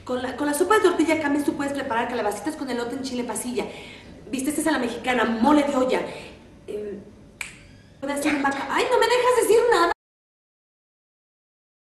Con la sopa de tortilla Camis tú puedes preparar calabacitas con elote en chile pasilla. Viste, esta es a la mexicana, mole de olla.